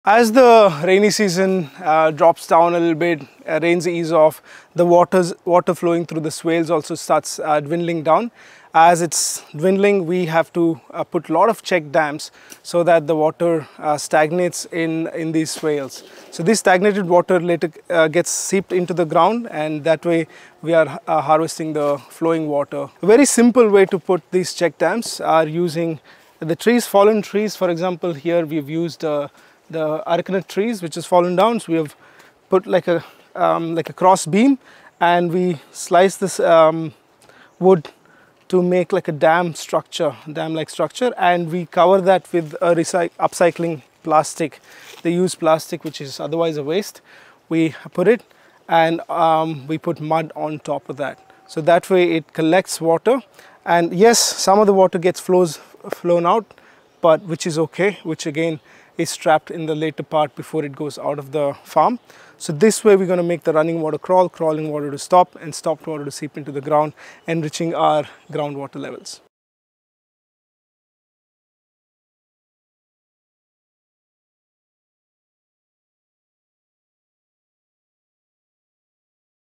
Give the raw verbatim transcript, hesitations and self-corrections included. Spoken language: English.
As the rainy season uh, drops down a little bit, uh, rains ease off, the waters, water flowing through the swales also starts uh, dwindling down. As it's dwindling, we have to uh, put a lot of check dams so that the water uh, stagnates in, in these swales. So this stagnated water later uh, gets seeped into the ground, and that way we are uh, harvesting the flowing water. A very simple way to put these check dams are using the trees, fallen trees. For example, here we've used uh, the arecanut trees which has fallen down, so we have put like a um, like a cross beam, and we slice this um, wood to make like a dam structure, dam like structure, and we cover that with a upcycling plastic. They use plastic which is otherwise a waste. We put it, and um, we put mud on top of that, so that way it collects water. And yes, some of the water gets flows flown out, but which is okay, which again is trapped in the later part before it goes out of the farm. So this way we're going to make the running water crawl, crawling water to stop, and stopped water to seep into the ground, enriching our groundwater levels.